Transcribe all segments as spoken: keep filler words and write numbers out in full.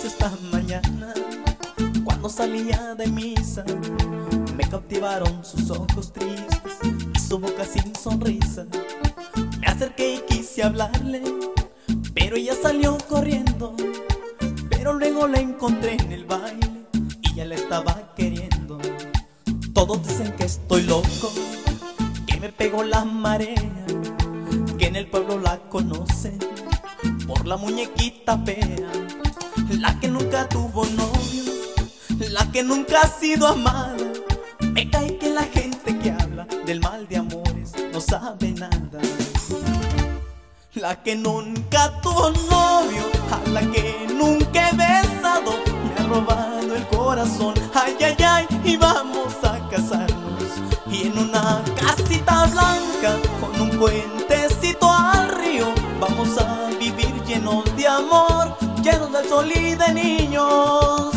esta mañana, cuando salía de misa, me cautivaron sus ojos tristes y su boca sin sonrisa. Me acerqué y quise hablarle, pero ella salió corriendo. Pero luego la encontré en el baile y ya la estaba queriendo. Todos dicen que estoy loco, que me pegó la marea, que en el pueblo la conocen por la muñequita fea, la que nunca tuvo novio, la que nunca ha sido amada. Me cae que la gente que habla del mal de amores no sabe nada. La que nunca tuvo novio, a la que nunca he besado, me ha robado el corazón. Ay, ay, ay, y vamos a casarnos, y en una casita blanca con un puentecito al río vamos a vivir llenos de amor, llenos del sol y de niños.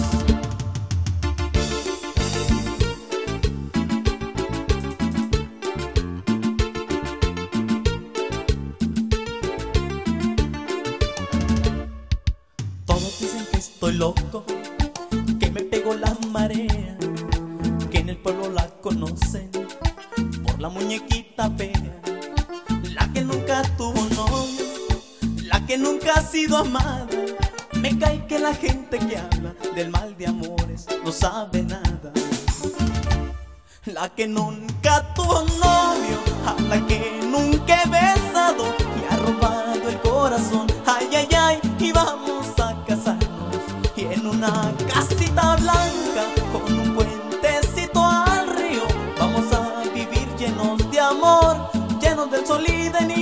Todos dicen que estoy loco, que me pegó la marea, que en el pueblo la conocen por la muñequita fea, la que nunca tuvo novio, la que nunca ha sido amada. Me cae que la gente que habla del mal de amores no sabe nada. La que nunca tuvo novio, a la que nunca he besado, me ha robado el corazón. Ay, ay, ay, y vamos a casarnos, y en una casita blanca con un puentecito al río vamos a vivir llenos de amor, llenos del sol y de niños.